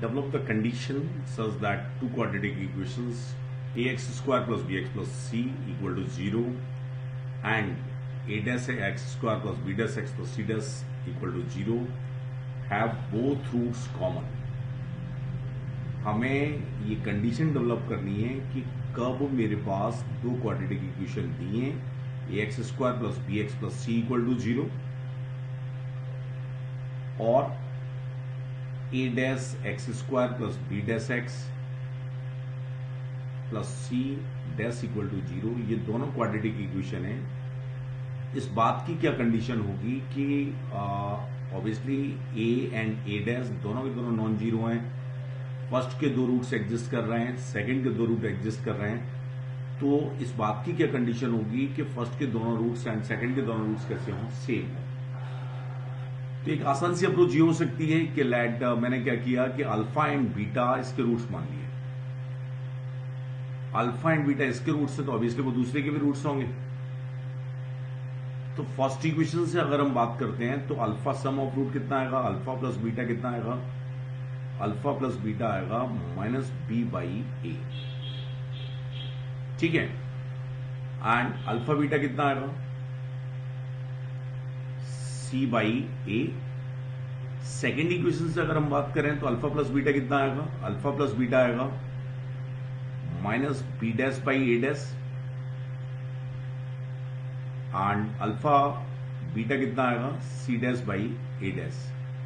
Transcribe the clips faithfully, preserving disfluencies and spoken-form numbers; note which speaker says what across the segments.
Speaker 1: develop the condition such that two quadratic equations ax square plus bx plus c equal to zero and a dash x square plus b dash x plus c dash equal to zero have both roots common. हमें ये condition develop करनी है कि कब मेरे पास दो quadratic equation दिए A X square plus B X plus C equal to zero और A dash X square plus B dash X plus C dash equal to zero, ये दोनों क्वाड्रेटिक इक्वेशन है. इस बात की क्या कंडीशन होगी कि obviously A and A dash दोनों के दोनों नॉन जीरो हैं. फर्स्ट के दो रूट्स एग्जिस्ट कर रहे हैं, सेकंड के दो रूट एग्जिस्ट कर रहे हैं. तो इस बात की क्या कंडीशन होगी कि फर्स्ट के दोनों रूट्स एंड सेकंड के दोनों रूट्स कैसे हों, सेम हो. तो एक आसान सी अप्रोच ये हो सकती है कि लेट मैंने क्या किया कि अल्फा एंड बीटा इसके रूट्स मान लिए. अल्फा एंड बीटा इसके रूट्स है तो ऑब्वियसली वो दूसरे के भी रूट्स होंगे. तो फर्स्ट इक्वेशन से अगर हम बात करते हैं तो अल्फा सम ऑफ रूट कितना आएगा, अल्फा प्लस बीटा कितना आएगा, अल्फा प्लस बीटा आएगा माइनस बी बाई ए. ठीक है. एंड अल्फा बीटा कितना आएगा, C by A. Second equation से अगर हम बात करें तो अल्फा प्लस बीटा कितना आएगा, अल्फा प्लस बीटा आएगा minus B dash by A dash. And alpha beta कितना आएगा, C dash by A dash.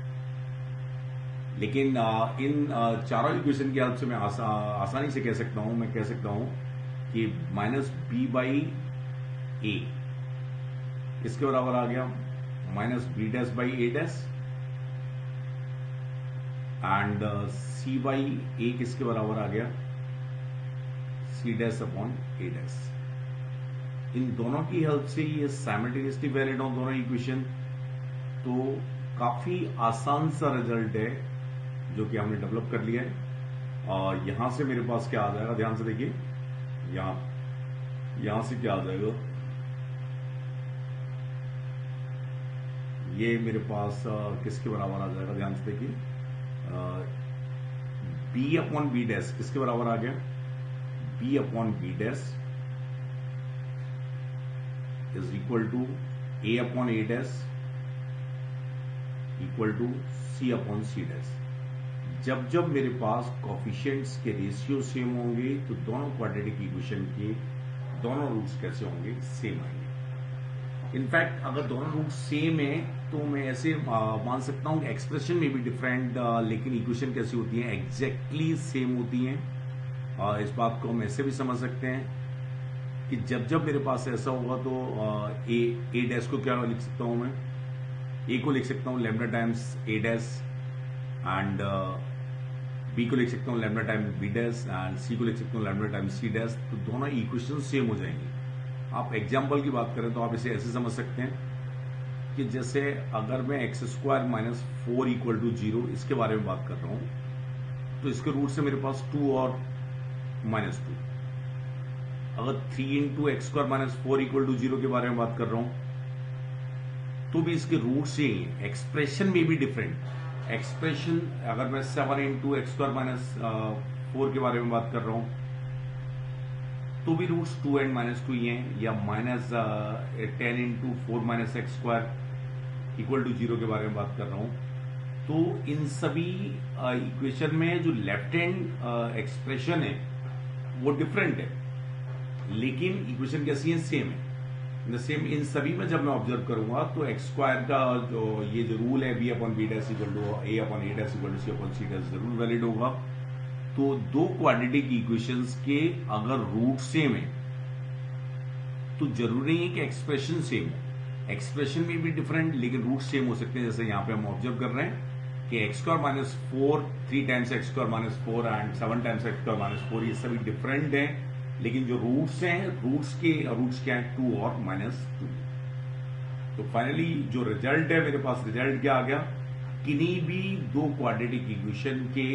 Speaker 1: लेकिन आ, इन आ, चारों इक्वेशन की हेल्प से मैं आसा, आसानी से कह सकता हूं मैं कह सकता हूं कि माइनस बी बाई ए किसके बराबर आ गया, minus B dash by A dash. And C by A किसके बराबर आ गया, C dash upon A dash. इन दोनों की हेल्प से ये साइमल्टेनियसली वैलिड हो दोनों इक्वेशन. तो काफी आसान सा रिजल्ट है जो कि हमने डेवलप कर लिया है. और यहां से मेरे पास क्या आ जाएगा, ध्यान से देखिए, यहां यहां से क्या आ जाएगा, ये मेरे पास आ, किसके बराबर आ जाएगा, ध्यान से देखिए, बी अपॉन बी डैश किसके बराबर आ गया, B upon B dash is equal to A upon A dash equal to C upon C dash. जब जब मेरे पास कोफिशिएंट्स के रेशियो सेम होंगे तो दोनों क्वाड्रेटिक इक्वेशन के दोनों रूट्स कैसे होंगे, सेम आएंगे. इनफैक्ट अगर दोनों रूट्स सेम है तो मैं ऐसे मान सकता हूं कि एक्सप्रेशन में भी डिफरेंट, लेकिन इक्वेशन कैसी होती है, एग्जैक्टली सेम होती हैं. इस बात को हम ऐसे भी समझ सकते हैं कि जब जब मेरे पास ऐसा होगा तो ए ए डैश को क्या लिख सकता हूं मैं, ए को लिख सकता हूं lambda times A dash and B को लिख सकता हूं lambda times B dash and C को लिख सकता हूं लैम्डा टाइम्स सी डैश. तो दोनों इक्वेशन सेम हो जाएंगे. आप एग्जाम्पल की बात करें तो आप इसे ऐसे समझ सकते हैं कि जैसे अगर मैं X square minus four equal to zero इसके बारे में बात कर रहा हूं तो इसके रूट से मेरे पास टू और माइनस टू. अगर three into X square minus four equal to zero के बारे में बात कर रहा हूं तो भी इसके रूट से ही एक्सप्रेशन में भी डिफरेंट. एक्सप्रेशन अगर मैं seven into X square minus four के बारे में बात कर रहा हूं तो भी roots two and minus two ही हैं, या minus ten into four minus X square equal to zero के बारे में बात कर रहा हूं. तो इन सभी इक्वेशन uh, में जो लेफ्ट हैंड एक्सप्रेशन है वो डिफरेंट है, लेकिन इक्वेशन कैसी है, सेम है. सेम इन सभी में जब मैं ऑब्जर्व करूंगा तो एक्स स्क्वायर का जो ये जो रूल है B upon B dash equal to A upon A dash equal to C upon C dash जरूर वैलिड होगा. तो दो क्वाड्रेटिक इक्वेशंस के अगर रूट सेम है तो जरूरी नहीं है कि एक्सप्रेशन सेम हो. एक्सप्रेशन में भी डिफरेंट लेकिन रूट सेम हो सकते हैं. जैसे यहाँ पे हम ऑब्जर्व कर रहे हैं कि X square minus four three times X square minus four and seven times X square minus four, ये सभी डिफरेंट है, लेकिन जो रूट्स हैं रूट्स के रूट्स क्या है, टू और माइनस टू. तो फाइनली जो रिजल्ट है मेरे पास, रिजल्ट क्या आ गया, किन्हीं भी दो क्वाड्रेटिक इक्वेशन के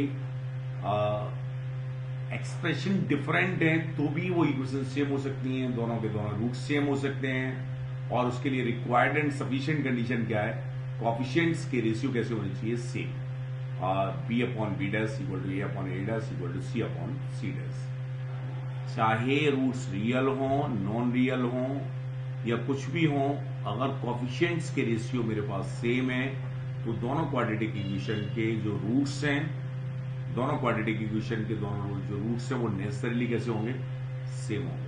Speaker 1: एक्सप्रेशन डिफरेंट है तो भी वो इक्वेशन सेम हो सकती हैं, दोनों के दोनों रूट सेम हो सकते हैं. और उसके लिए रिक्वायर्ड एंड सफिशिएंट कंडीशन क्या है, कोएफिशिएंट्स के रेशियो कैसे होने चाहिए, same. B upon B dash equal to A upon A dash equal to C upon C dash. चाहे रूट्स रियल हो, नॉन रियल हो या कुछ भी हो, अगर कोफिशिएंट्स के रेशियो मेरे पास सेम है तो दोनों क्वाड्रेटिक इक्वेशन के जो रूट्स हैं, दोनों क्वाड्रेटिक इक्वेशन के दोनों जो रूट्स हैं वो नेसेसरीली कैसे होंगे, सेम होंगे।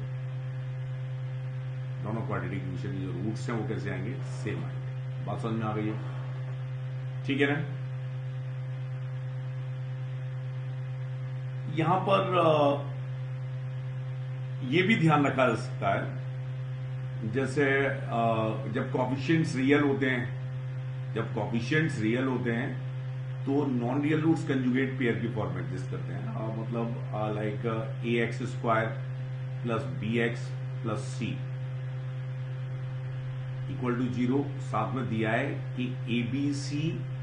Speaker 1: दोनों क्वाड्रेटिक इक्वेशन के जो रूट्स हैं वो कैसे आएंगे, सेम आएंगे। बात समझ में आ गई है? ठीक है ना? यहां पर ये भी ध्यान रखा जा सकता है, जैसे जब कोफिशिएंट्स रियल होते हैं, जब कोफिशिएंट्स रियल होते हैं तो non real roots conjugate pair की फॉर्म में एग्जिस्ट करते हैं। आ, मतलब like A X square plus B X plus C equal to zero. साथ में दिया है कि ए बी सी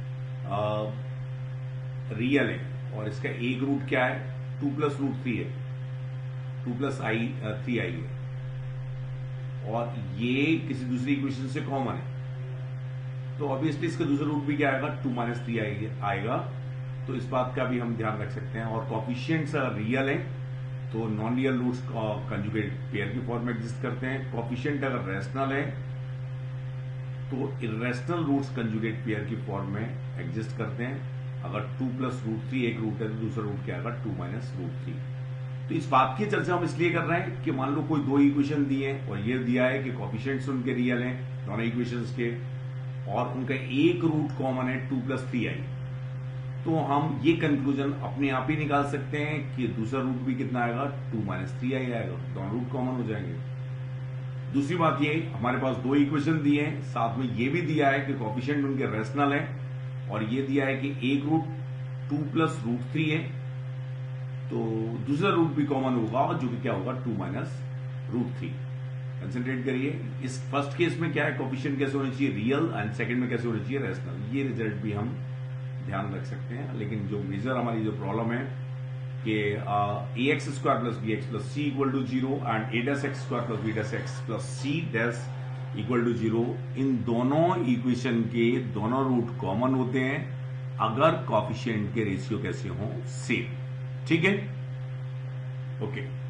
Speaker 1: रियल है और इसका एक रूट क्या है, टू प्लस रूट थ्री है, two plus I three I है और ये किसी दूसरी इक्वेशन से कॉमन है, तो ऑब्वियसली इसका दूसरा रूट भी क्या आएगा, टू माइनस थ्री आएगा। तो इस बात का भी हम ध्यान रख सकते हैं। और कोफिशिएंट्स अगर रियल है तो non real roots conjugate pair की फॉर्म में एग्जिस्ट करते हैं। कोफिशिएंट अगर रैशनल है तो इरेशनल रूट्स कंजुगेट पेयर की फॉर्म में एग्जिस्ट करते हैं। अगर टू प्लस रूट थ्री एक रूट है तो दूसरा रूट क्या आएगा, टू माइनस रूट थ्री। तो इस बात की चर्चा हम इसलिए कर रहे हैं कि मान लो कोई दो इक्वेशन दिए हैं और ये दिया है कि कोफिशिएंट्स उनके रियल हैं दोनों इक्वेशंस के और उनका एक रूट कॉमन है टू प्लस थ्री आई, तो हम ये कंक्लूजन अपने आप ही निकाल सकते हैं कि दूसरा रूट भी कितना आएगा, टू माइनस थ्री आई आएगा, दोनों रूट कॉमन हो जाएंगे। दूसरी बात ये, हमारे पास दो इक्वेशन दिए हैं, साथ में ये भी दिया है कि कोफिशिएंट उनके रैशनल है और ये दिया है कि एक root two plus root three है, तो दूसरा रूट भी कॉमन होगा जो कि क्या होगा, two minus root three. Concentrate करिए, इस फर्स्ट केस में क्या है, कोफिशिएंट कैसे होने चाहिए, रियल, एंड सेकंड में कैसे होने चाहिए, रैशनल। ये रिजल्ट भी हम ध्यान रख सकते हैं। लेकिन जो मेजर हमारी जो प्रॉब्लम है कि A X square plus B X plus C equal to zero and A dash X square plus B dash X plus C dash equal to zero, इन दोनों इक्वेशन के दोनों रूट कॉमन होते हैं अगर कोफिशिएंट के रेशियो कैसे हो, सेम। ठीक है, ओके।